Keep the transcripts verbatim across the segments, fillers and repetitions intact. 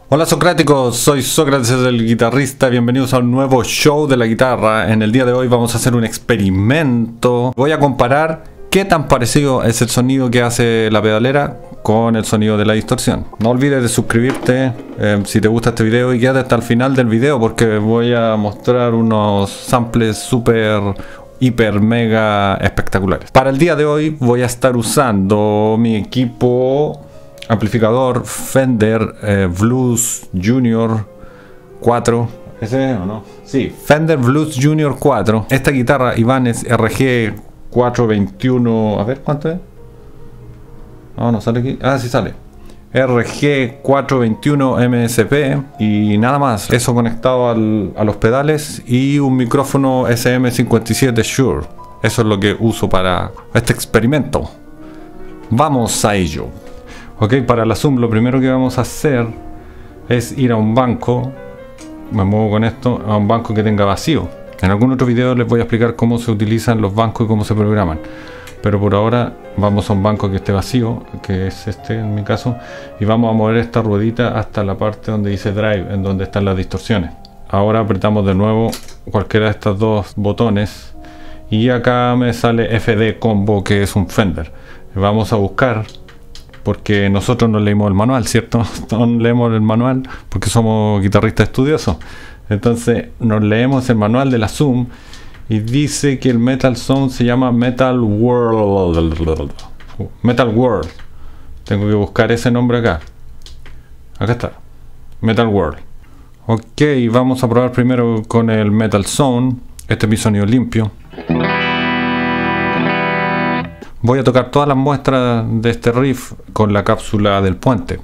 Hola socráticos, soy Sócrates el guitarrista, bienvenidos a un nuevo show de la guitarra. En el día de hoy vamos a hacer un experimento. Voy a comparar qué tan parecido es el sonido que hace la pedalera con el sonido de la distorsión. No olvides de suscribirte eh, si te gusta este video y quédate hasta el final del video porque voy a mostrar unos samples súper hiper mega espectaculares. Para el día de hoy voy a estar usando mi equipo amplificador Fender eh, Blues Junior cuatro. ¿Ese o no? Sí, Fender Blues Junior cuatro. Esta guitarra Ibanez R G cuatrocientos veintiuno. A ver, ¿cuánto es? No, no sale aquí. Ah, sí sale. R G cuatrocientos veintiuno M S P. Y nada más. Eso conectado al, a los pedales. Y un micrófono S M cincuenta y siete Shure. Eso es lo que uso para este experimento. Vamos a ello. Ok, para la Zoom lo primero que vamos a hacer es ir a un banco. Me muevo con esto a un banco que tenga vacío. En algún otro video les voy a explicar cómo se utilizan los bancos y cómo se programan. Pero por ahora vamos a un banco que esté vacío, que es este en mi caso. Y vamos a mover esta ruedita hasta la parte donde dice Drive, en donde están las distorsiones. Ahora apretamos de nuevo cualquiera de estos dos botones. Y acá me sale F D Combo, que es un Fender. Vamos a buscar... porque nosotros no leímos el manual, ¿cierto? No leemos el manual porque somos guitarristas estudiosos. Entonces nos leemos el manual de la Zoom y dice que el Metal Sound se llama Metal World. Metal World. Tengo que buscar ese nombre acá. Acá está. Metal World. Ok, vamos a probar primero con el Metal Sound. Este es mi sonido limpio. Voy a tocar todas las muestras de este riff con la cápsula del puente.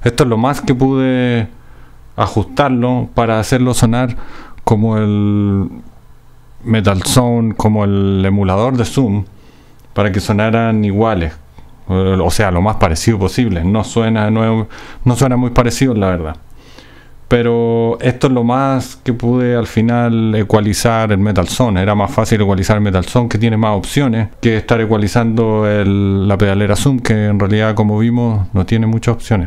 Esto es lo más que pude ajustarlo para hacerlo sonar como el Metal Zone, como el emulador de Zoom, para que sonaran iguales, o sea, lo más parecido posible. No suena, no, no suena muy parecido, la verdad, pero esto es lo más que pude al final ecualizar el Metal Zone. Era más fácil ecualizar el Metal Zone, que tiene más opciones, que estar ecualizando el, la pedalera Zoom, que en realidad, como vimos, no tiene muchas opciones.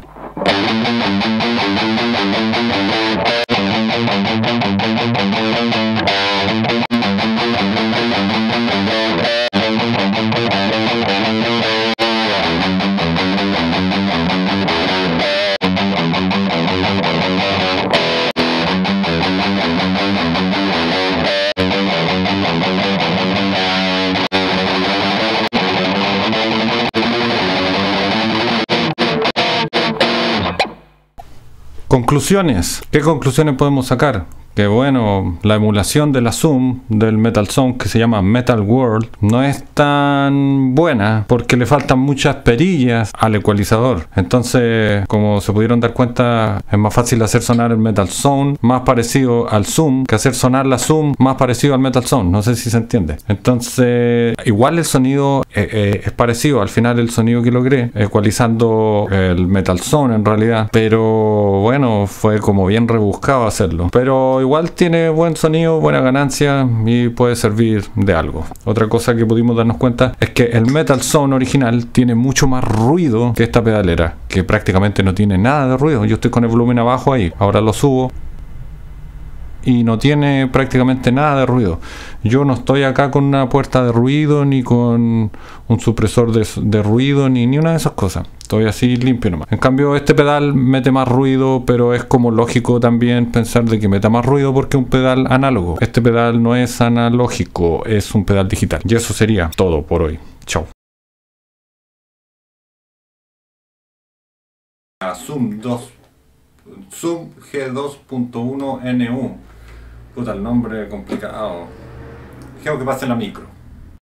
Conclusiones. ¿Qué conclusiones podemos sacar? Que bueno, la emulación de la Zoom del Metal Zone, que se llama Metal World, no es tan buena porque le faltan muchas perillas al ecualizador. Entonces, como se pudieron dar cuenta, es más fácil hacer sonar el Metal Zone más parecido al Zoom que hacer sonar la Zoom más parecido al Metal Zone. No sé si se entiende. Entonces, igual el sonido eh, eh, es parecido. Al final, el sonido que logré ecualizando el Metal Zone en realidad, pero bueno, fue como bien rebuscado hacerlo. Pero igual tiene buen sonido, buena ganancia y puede servir de algo. Otra cosa que pudimos darnos cuenta es que el Metal Zone original tiene mucho más ruido que esta pedalera, que prácticamente no tiene nada de ruido. Yo estoy con el volumen abajo ahí, ahora lo subo y no tiene prácticamente nada de ruido. Yo no estoy acá con una puerta de ruido, ni con un supresor de, de ruido, ni, ni una de esas cosas. Estoy así limpio nomás. En cambio, este pedal mete más ruido, pero es como lógico también pensar de que meta más ruido porque es un pedal análogo. Este pedal no es analógico, es un pedal digital. Y eso sería todo por hoy. Chao. Zoom dos. Zoom G dos punto uno N U. Puta, el nombre complicado. Dejemos que pase la micro.